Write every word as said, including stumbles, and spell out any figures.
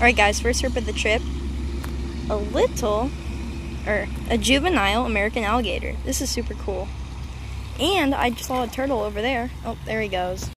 Alright guys, first herp of the trip. A little, or a juvenile American alligator. This is super cool. And I just saw a turtle over there. Oh, there he goes.